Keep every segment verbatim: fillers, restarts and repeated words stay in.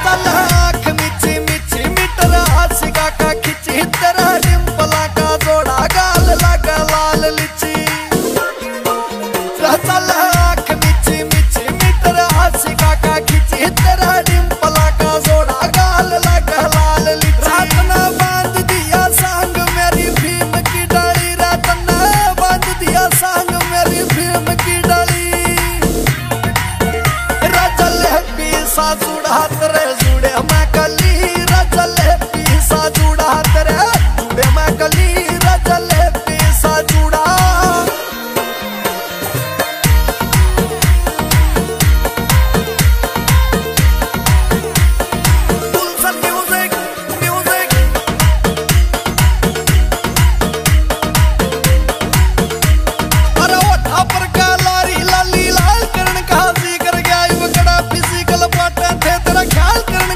ख्याल करने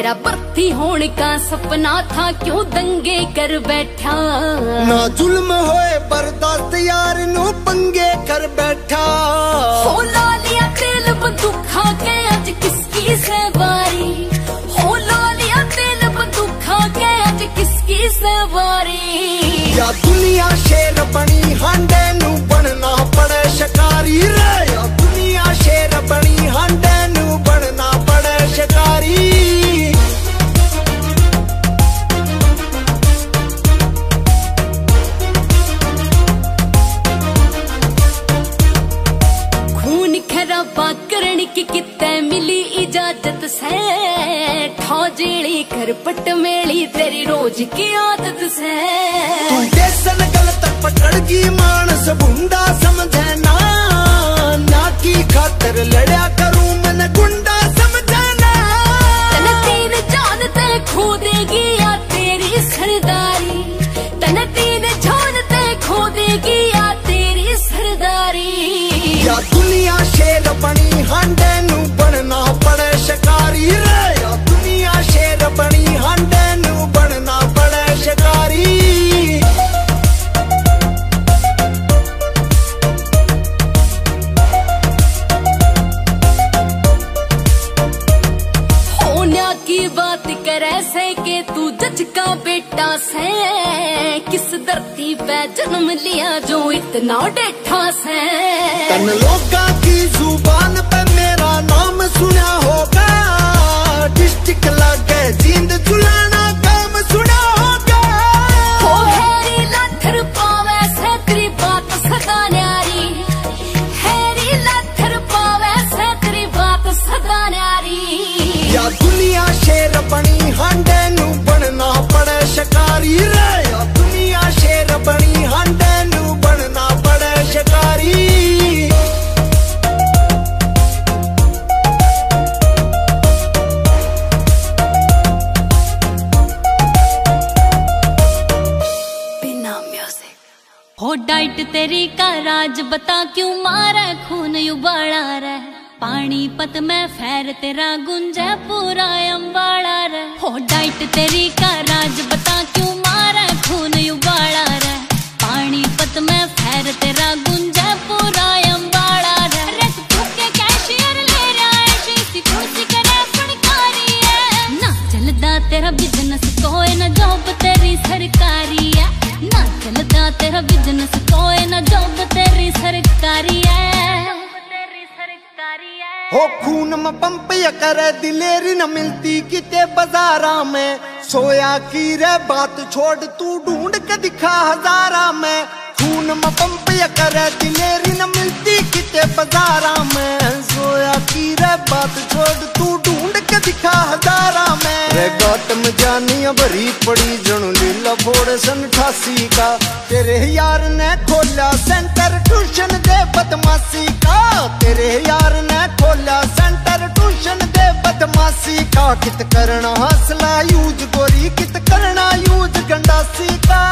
तेरा भर्ती होने का सपना था, क्यों दंगे कर बैठा। ना जुल्म होए बर्दाश्त यार नो पंगे कर बैठा। हो ला लिया तेल बंदूक खा के आज किसकी सवारी, हो ला लिया तेल बंदूक खा के आज किसकी सवारी। या दुनिया शेर बनी हांडे नू बनना पड़े शिकारी रे, या दुनिया शेर बनी हांडे नू बनना पड़े शिकारी। खून खराबा करने की कितने मिली इजाजत से, ठौजेड़ी खरपट मेली तेरी रोज की आदत से। तू देसन गलत पकड़गी मानस भुंडा समझे ना, ना की खातर लड़या करूं मैं गुंडा समझे ना। तन तीन जान ते खो देगी या तेरी सरदारी, तन तीन जान ते खो देगी या तेरी सरदारी। या दुनिया शेर बनी हांडे नू बनना पड़े शिकारी रे, या दुनिया शेर बनी हांडे नू बनना पड़े शिकारी। होने की बात करे से के तू जज का बेटा से, किस धरती पे जन्म लिया जो इतना डेठा से। तन लोगा की जुबान पे मेरा नाम सुना होगा, डिस्ट्रिक्ट लागे जींद जुलाना काम सुना होगा। हो हैरी लाथर पावे से तेरी बात सदा न्यारी, हैरी लाथर पावे से तेरी बात सदा न्यारी। या दुनिया शेर बनी हांडे नू बनना पड़े शिकारी रे, या दुनिया शेर बनी हांडे नू बनना पड़े शिकारी। हो डाइट तेरी का राज बता क्यों मारा खून उबाला रे, पानीपत में फैर तेरा गुंजा पूरा अम्बाड़ा रे। हो डाइट तेरी का राज बता क्यों मारा खून उबाला रे, पानीपत में फैर तेरा गुंजा पूरा अम्बाड़ा रे। रस फूके कैशियर ले रहा है शीशी कुर्सी करे फड़कारी है, ना चलदा तेरा बिजनेस कोई ना जॉब तेरी सरकारी है, ना चलदा तेरा बिजनेस कोई ना जॉब तेरी सरकारी है। हो खून में पंप या करे दिलेरी न मिलती किते बाजारा में, सोया की रे बात छोड़ तू ढूंढ के दिखा हजारा में। खून में पंप या करे दिलेरी न मिलती किते बाजारा में, सोया की रे बात छोड़ तू ढूंढ के दिखा हजारा में। रे गौतम जानिया भरी पड़ी जणु लीला फोड़ सन अठासी का, तेरे यार ने खोला सेंटर ट्यूशन दे बदमाशी का, तेरे यार ने खोला सेंटर ट्यूशन दे बदमाशी का। कित करना हौसला यूज गोरी, कित करना यूज गंडासी का।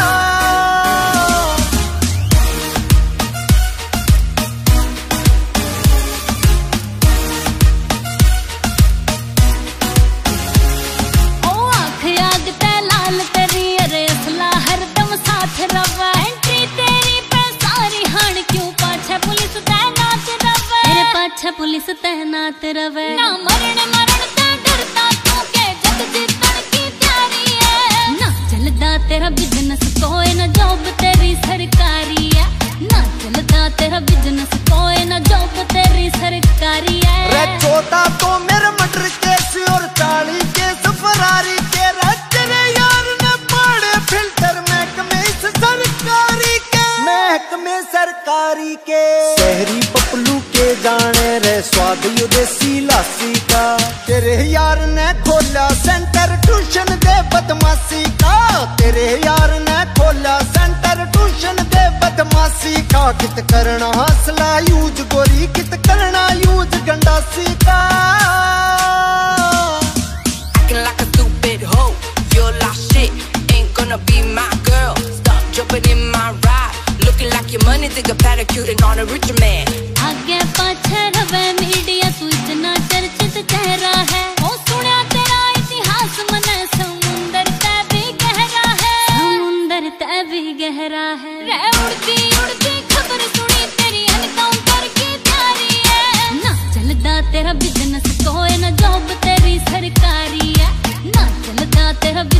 पुलिस तैनात रवे, ना मरण मरण से डरता तू के जग जीतन की तैयारी है, ना चलदा तेरा बिजनेस कोई ना जॉब तेरी सरकारी है, ना चलदा तेरा बिजनेस कोई ना जॉब तेरी सरकारी है। रे चौथा तो मेरे मर्डर केस और चाली केस फरारी के, तेरे यार ने पाड़े फिल्टर महकमे इस सरकारी के, महकमे सरकारी के। शहरी पपलू के जाने रे स्वाद यू देसी लासी का, तेरे यार ने खोला सेंटर ट्यूशन दे बदमाशी का, तेरे यार ने खोला सेंटर ट्यूशन दे बदमाशी का। कित करना हौसला यूज गोरी, कित करना यूज गंडासी का। Acting like a stupid hoe, you're lost shit, ain't gonna be my girl. Stop jumping in my ride, looking like your money, think a pedicure on a richer man. आगे पाछे रवे media तू इतना चर्चित चेहरा है, ओ सुना तेरा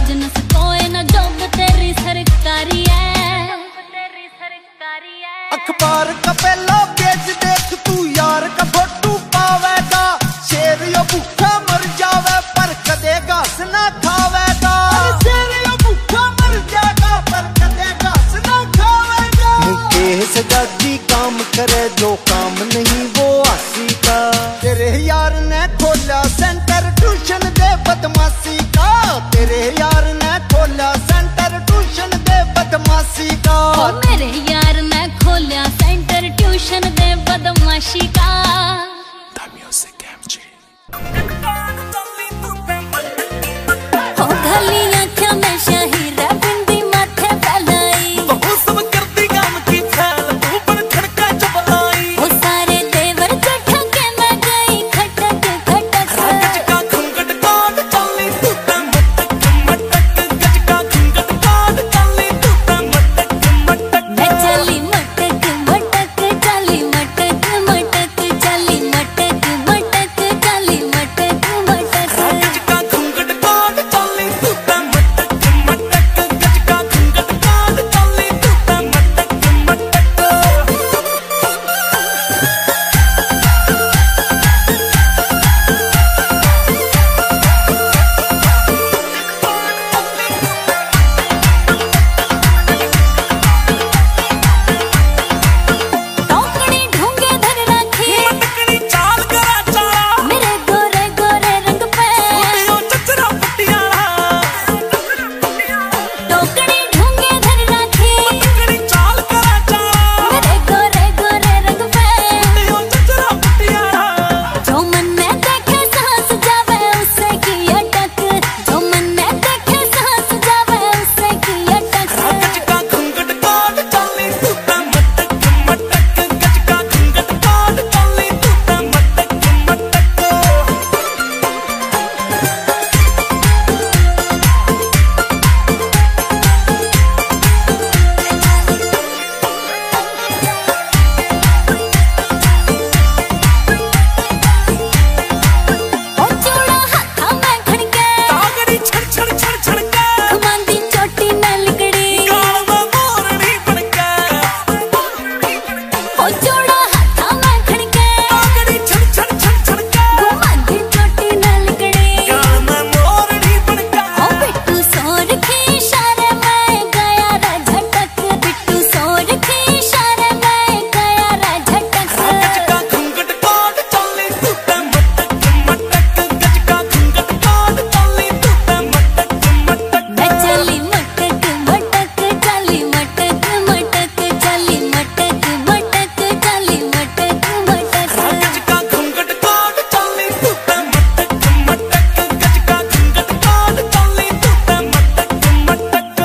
बिजनेस कोई ना जॉब तेरी सरकारी है। अखबार का पहला पेज देख तू यार का फोटो पावेगा। शेर यो भूखा मर जावे पर कदे घास ना खावेगा। शेर यो भूखा मर जाएगा पर कदे घास ना खावेगा। मुकेश दादी काम करे जो काम नहीं वो आसी का। तेरे यार ने खोला सेंटर ट्यूशन दे बदमाशी का। तेरे यार ने खोला सेंटर ट्यूशन दे बदमाशी का। ओ मेरे यार ने खोला सेंटर ट्यूशन दे बदमाशी का। The Music M G। हो गली आँखें में शाही रे बिंदी माथे फैलाई। वो सब करती काम की फैल तू पर खड़का चबलाई। वो सारे देवर चढ़ के मैं गई खटक खटक। गज का घूंघट काट चली तू ता मटक मटक। गज का घूंघट काट चली तू ता मटक मटक। मैं चली मटक मटक चली मटक मटक चली मटक मटक चली मटक मटक। गज का घूंघट काट चली तू ता मटक मटक। गज का घूंघट काट चली तू ता मटक मटक। टोकरी ढूंगे धर रखी मटकनी चाल करा चाला। मेरे गोरे गोरे रंग पे। ओ चचरा पटियाला। टोकरी ढूंगे धर रखी मटकनी चाल करा चाला। मेरे गोरे गोरे रंग पे। ओ चचरा पटियाला। जो मन में देखे सांस जावे उससे की अटक। जो मन में देखे सांस जावे उससे की अटक। गज का घूंघट काट चली तू ता मटक मटक। गज का घूंघट काट चली तू ता मटक मटक। ओ चूड़ा हाथा में खड़के तागड़ी छड़ छड़ छड़ छड़ के। घुमांदी चोटी में लिकड़ी। गाल में मोरनी बन के। ओ चूड़ा हाथा में खड़के तागड़ी छड़ छड़ छड़ छड़ के। घुमांदी चोटी में लिकड़ी। गाल में मोरनी बन के। ओ बिट्टू सोर की इशारे में गया रे झटक। बिट्टू सोर की इशारे में गया रे झटक। गज का घूंघट काट चली तू ता मटक मटक। गज का घूंघट काट चली तू ता मटक मटक। मैं चली मटक मटक चली मटक मटक चली मटक मटक चली मटक मटक। गज का घूंघट काट चली तू ता मटक मटक। गज का घूंघट काट चली तू ता मटक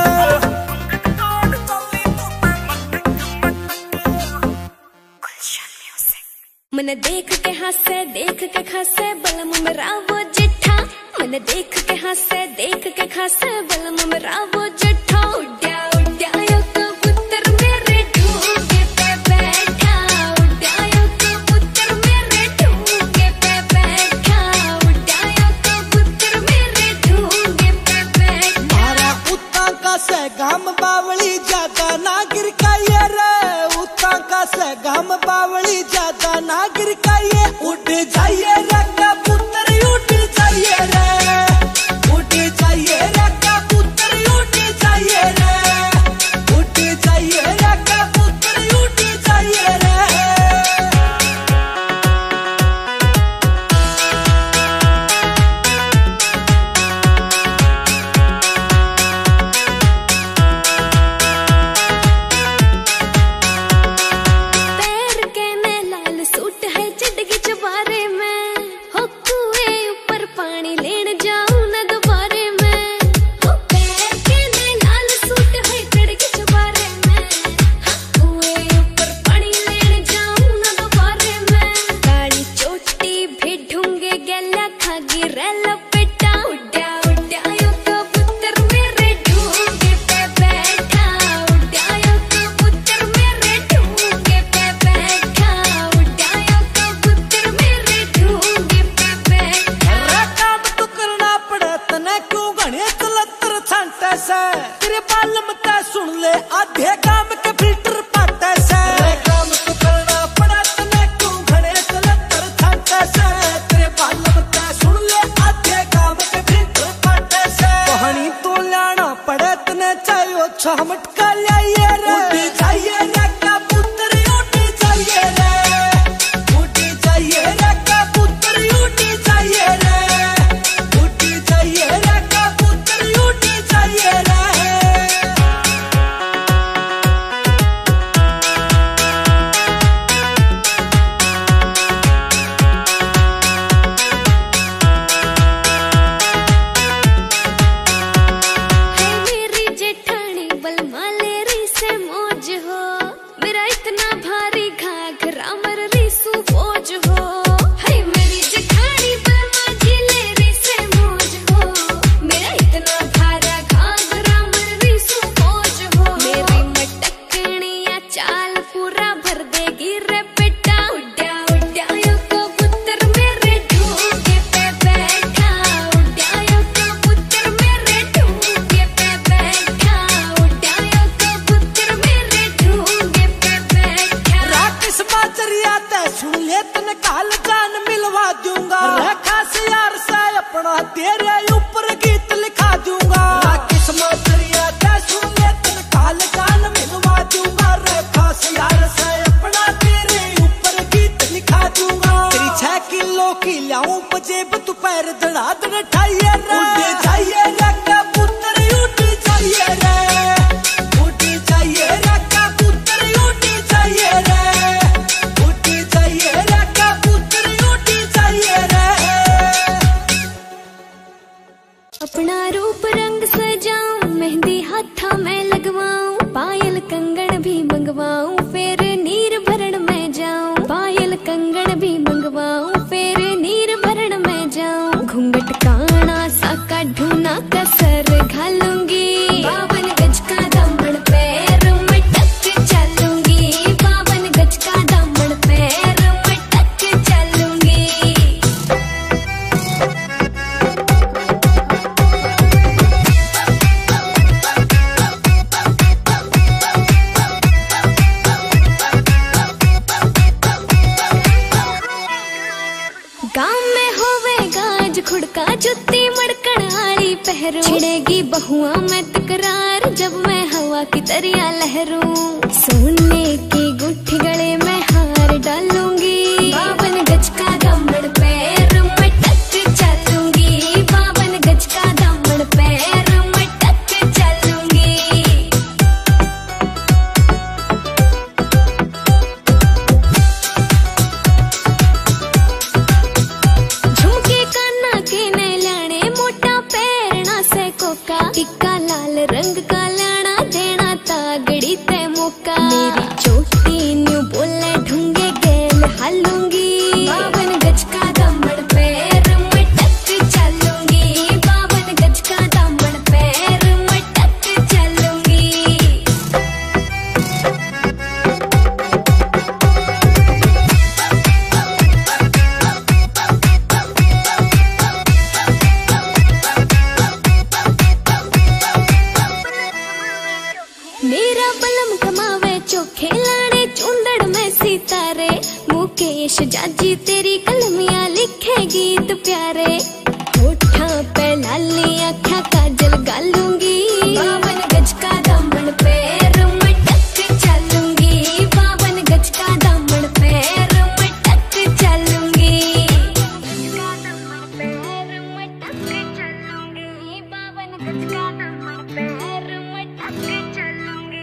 मटक। मन देख के हंसे देख के खासे बलम मेरा वो जिठा। मन देख के हंसे देख के खासे बलम मेरा वो जिठा। उड्या उड्या यो कबूतर मेरे ढूंगे पे बैठा। उड्या यो कबूतर मेरे ढूंगे पे बैठा। उड्या यो कबूतर मेरे ढूंगे पे बैठा। मारा उता का से घाम बावली ज्यादा ना गिर काये रे। उता का से घाम बावली ज्यादा ना गिर काये। उठ जाइए रे कबूतर उठ जाइए रे। उठ जाइए रे कबूतर उठ जाइए रे। उठ जाइए रे कबूतर उठ जाइए रे। बालम ते सुन ले आधे काम के फिल्टर पाटे से काम तो करना पड़ा तने क्यों घने तलतर छाटे से तेरे बालम ते सुन ले आधे काम के फिल्टर पाटे से कहानी तो लाना पड़े तने चाहिए छह मटका लाइए रे उठी चाहिए रे कबूतर उठी चाहिए रे उठी चाहिए रे कबूतर उठी चाहिए रे उठी चाहिए रे कबूतर उठी चाहिए रे तेरे ऊपर गीत लिखा दूंगा किस्मत दरिया ते सुन ले तन काल जान मिलवा दूंगा रेखा से यार से अपना तेरे ऊपर गीत लिखा दूंगा तेरी छह किलो की लाऊं पजेब तू पैर धड़ा धड़ ठाइए रे उड़ जाइए रे कबूतर उड़ जाइए रे उड़ जाइए रे कबूतर उड़ जाइए रे उड़ जाइए रे कबूतर उड़ जाइए रे अपना रूप रंग सजाऊं मेहंदी हाथा में लगवाऊं पायल कंगन भी मंगवाऊं फिर नीर भरण में जाऊं पायल कंगन भी मंगवाऊं फिर नीर भरण में जाऊं घूंघट काना सा का ढूना कसर घालूंगी बावन गज का दामन पैर मटक चलूंगी बावन गज का दामन पैर मटक चलूंगी खुड़का जुत्ती मड़कन आली पहरू छिड़ेगी बहुआ में तकरार जब मैं हवा की तरिया लहरूं सोने की गुठी गले में हार डालूंगी बावन गज का दामन पैर मटक चलूंगी बावन गज का दामन पैर मटक चलूंगी झुमके काना के ने लाने मोटा पैरना से कोका टिक्का लाल रंग का लाना देना तागड़ी ते मौका मेरी चोटी न्यू बोले ढूंगे गेल हालूंगी बावन गज का दामन पैर मटक चलूंगी बावन गज का दामन पैर मटक चलूंगी मेरा बलम कमावे चोखे लाने चुंदड़ में सितारे मुकेश जाजी तेरी कलमियां लिखे गीत प्यारे होठा पे लाली आँखा काजल गालूंगी बावन गज का दामन पैर मटक चलूंगी बावन गज का दामन पैर मटक चलूंगी पैर मटक चलूंगी बावन गज का दामन पैर मटक चलूंगी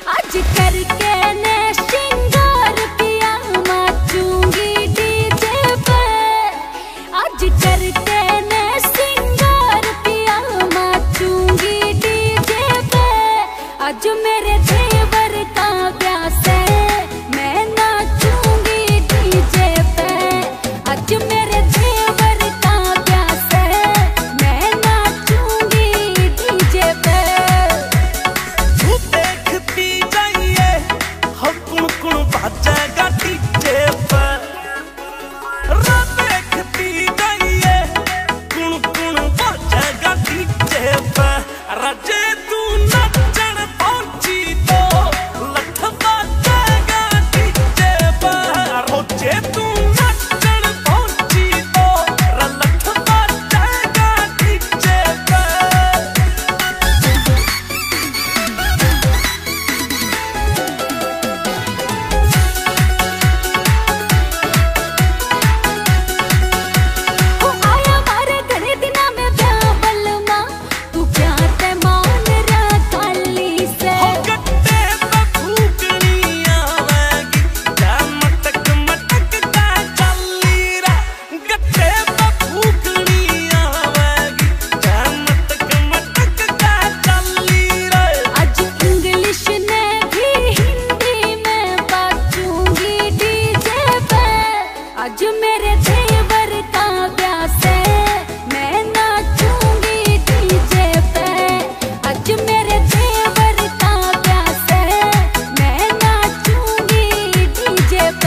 आज करके ने श्रृंगार पिया नाचूंगी डीजे पे। आज करके ने श्रृंगार पिया नाचूंगी डीजे पे। आज मेरे देवर का ब्याह है मैं नाचूंगी डीजे पे। आज मेरे देवर का ब्याह है मैं नाचूंगी डीजे पे। तू देखती जाइए हम कुण कुण बाजेगा डीजे पे। रा देखती जाइए कुण कुण बाजेगा डीजे पे। राजे तू नचण पहुंची तो लठ बाजेगा डीजे पे। रोजे तू नचण पहुंची तो लठ बाजेगा डीजे पे। ओ आया मारे घरे दिना में ब्याह बलमा तू क्या ते मान रा काली से। हो गट्टे पे फूकनी आवेगी जा मटक मटक का चली रे। गट्टे पे फूकनी आवेगी जा मटक मटक का चली रे। आज इंग्लिश ने भी हिंदी में बाजूंगी डीजे पे। आज मेरे देवर का ब्याह है मैं नाचूंगी डीजे पे। आज मेरे देवर का ब्याह है मैं नाचूंगी डीजे पे।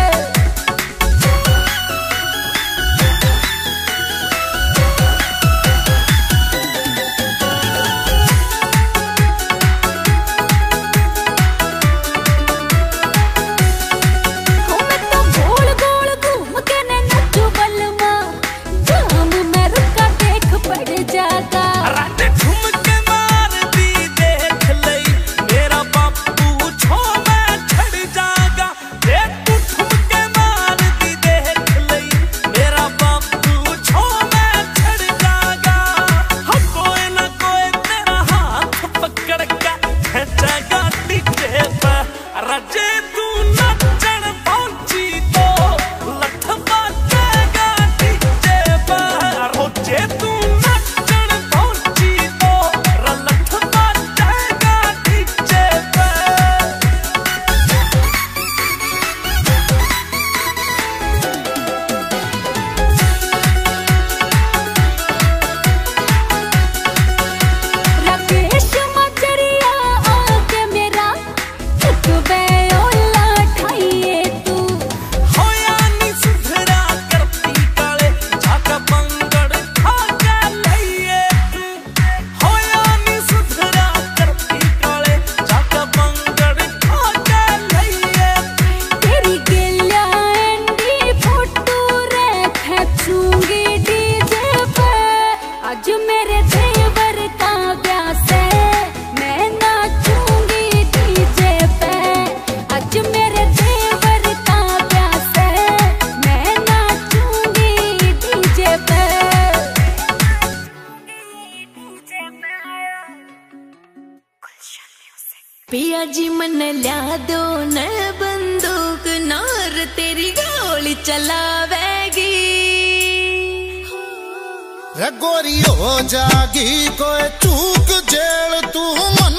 ओ मैं तो गोल गोल घूम के ने नचू बलमा जाम में रुका देख पड़ जागा। रात ठुमके मार दी देख लई मेरा बापू छो मैं छड़ जागा। रे तू ठुमके मार दी देख लई मेरा बापू छो मैं छड़ जागा। हम कोई ना कोई तेरा हाथ पकड़ के खींचेगा डीजे पे। राजे तू नचण पहुंची तो लठ बाजेगा डीजे पे। रोजे तू नचण पहुंची तो लठ बाजेगा डीजे पे। राकेश मचरिया आके मेरा चुकवे ओला ठाइए तू। होया नी सुधरा करती काले झाका पंगड़ खा के लइए तू। होया नी सुधरा करती काले झाका पंगड़ खा के लइए तू। तेरी गेल्या एंडी फोटो रे खींचूंगी डीजे पे। आज मेरे देवर का ब्याह है मैं नाचूंगी डीजे पे। आज मेरे देवर का ब्याह है मैं नाचूंगी डीजे पे। पिया जी मन ल्या दो न बंदूक नार तेरी गोली चलावेगी। रे गोरी हो जागी कोई चूक जेल तू मन